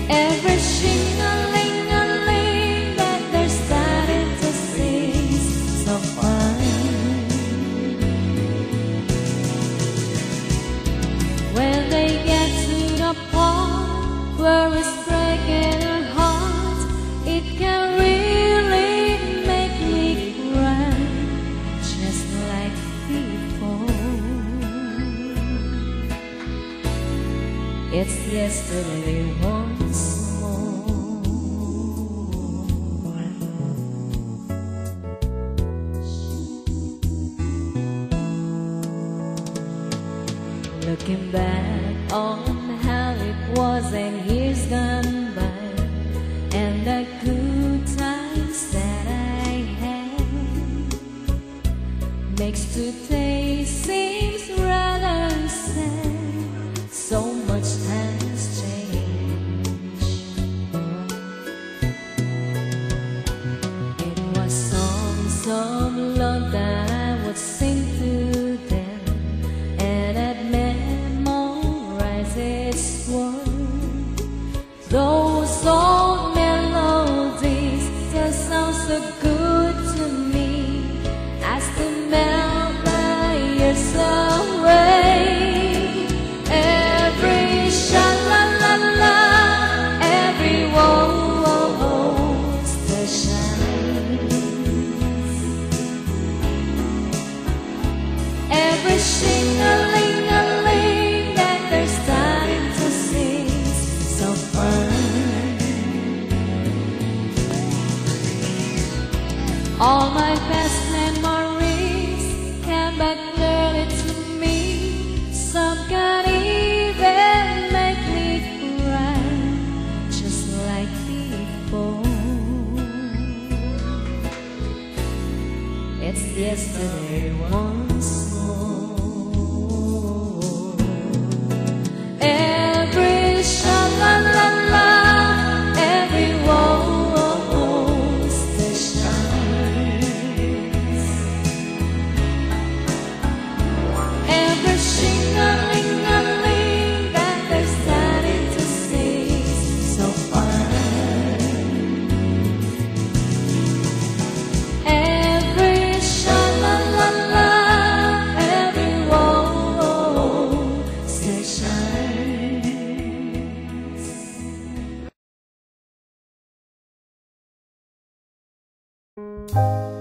Every shing-a-ling-a-ling that they're starting to sing so fine. When they get to the part where it's breaking our heart, it can really make me cry, just like before. It's yesterday once more. Looking back on how it was and years gone by, and the good times that I had, makes today seems rather sad. So much has changed. It was songs of love that I would sing to them, and I'd memorize its words. Those old melodies still sound so good to me as they melt my years away. Every sha-la-la-la, every woe-woe-woe still shines. Every shing-a-ling-a-ling that they're starting to sing so fine. All my best memories came back clearly to me. Some can even make me cry, just like before. It's yesterday once more. Every sha-la-la-la, every woe-woe-woe still shines. Every shing-a-ling-a-ling that they're starting to sing so fine. Every sha-la-la-la, every woe-woe-woe still shines.